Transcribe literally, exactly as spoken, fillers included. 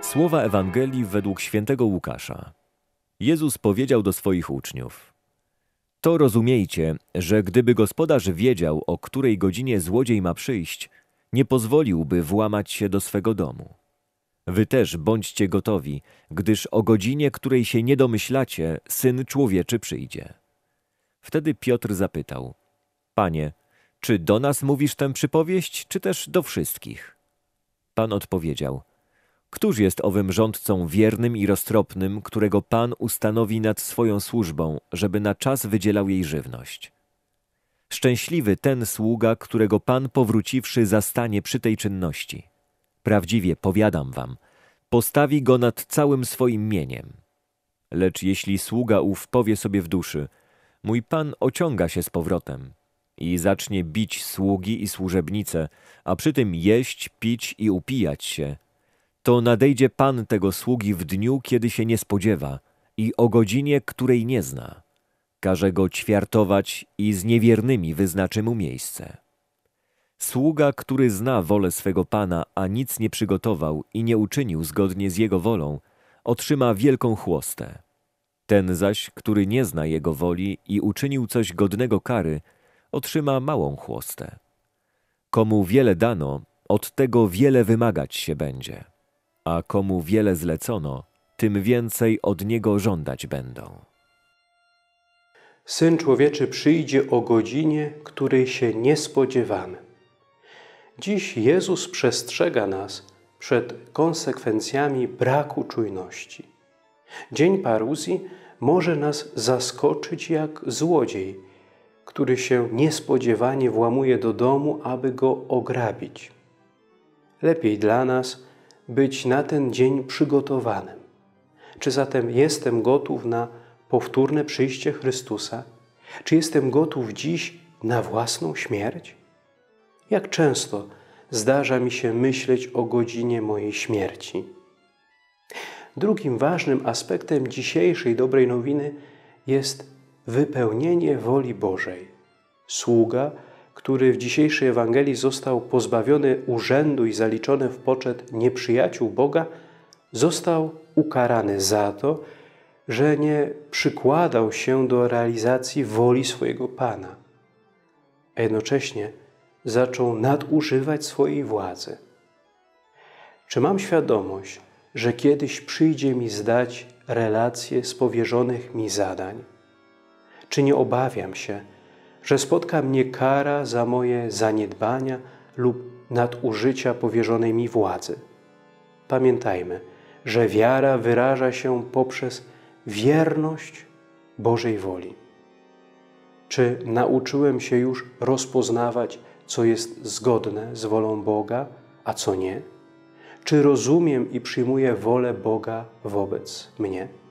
Słowa Ewangelii według świętego Łukasza. Jezus powiedział do swoich uczniów: To rozumiejcie, że gdyby gospodarz wiedział, o której godzinie złodziej ma przyjść, nie pozwoliłby włamać się do swego domu. Wy też bądźcie gotowi, gdyż o godzinie, której się nie domyślacie, Syn Człowieczy przyjdzie. Wtedy Piotr zapytał: Panie, czy do nas mówisz tę przypowieść, czy też do wszystkich? Pan odpowiedział: Któż jest owym rządcą wiernym i roztropnym, którego Pan ustanowi nad swoją służbą, żeby na czas wydzielał jej żywność? Szczęśliwy ten sługa, którego Pan powróciwszy zastanie przy tej czynności. Prawdziwie powiadam wam, postawi go nad całym swoim mieniem. Lecz jeśli sługa ów powie sobie w duszy: Mój Pan ociąga się z powrotem, i zacznie bić sługi i służebnice, a przy tym jeść, pić i upijać się, to nadejdzie Pan tego sługi w dniu, kiedy się nie spodziewa i o godzinie, której nie zna. Każe go ćwiartować i z niewiernymi wyznaczy mu miejsce. Sługa, który zna wolę swego Pana, a nic nie przygotował i nie uczynił zgodnie z jego wolą, otrzyma wielką chłostę. Ten zaś, który nie zna jego woli i uczynił coś godnego kary, otrzyma małą chłostę. Komu wiele dano, od tego wiele wymagać się będzie, a komu wiele zlecono, tym więcej od niego żądać będą. Syn Człowieczy przyjdzie o godzinie, której się nie spodziewamy. Dziś Jezus przestrzega nas przed konsekwencjami braku czujności. Dzień paruzji może nas zaskoczyć jak złodziej, który się niespodziewanie włamuje do domu, aby go ograbić. Lepiej dla nas być na ten dzień przygotowanym. Czy zatem jestem gotów na powtórne przyjście Chrystusa? Czy jestem gotów dziś na własną śmierć? Jak często zdarza mi się myśleć o godzinie mojej śmierci? Drugim ważnym aspektem dzisiejszej dobrej nowiny jest wypełnienie woli Bożej. Sługa, który w dzisiejszej Ewangelii został pozbawiony urzędu i zaliczony w poczet nieprzyjaciół Boga, został ukarany za to, że nie przykładał się do realizacji woli swojego Pana, a jednocześnie zaczął nadużywać swojej władzy. Czy mam świadomość, że kiedyś przyjdzie mi zdać relacje z powierzonych mi zadań? Czy nie obawiam się, że spotka mnie kara za moje zaniedbania lub nadużycia powierzonej mi władzy? Pamiętajmy, że wiara wyraża się poprzez wierność Bożej woli. Czy nauczyłem się już rozpoznawać, co jest zgodne z wolą Boga, a co nie? Czy rozumiem i przyjmuję wolę Boga wobec mnie?